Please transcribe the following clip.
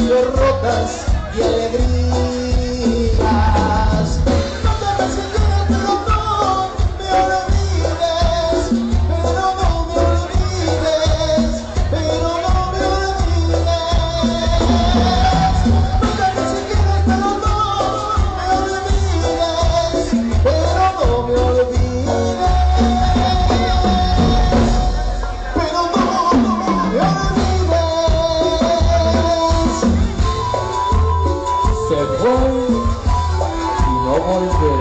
derrotas y alegrías. No te resistiré, pero no me olvides, pero no me olvides, pero no me olvides. No te resistiré, pero no me olvides, pero no me olvides, pero no me olvides. Se fue y no volvió.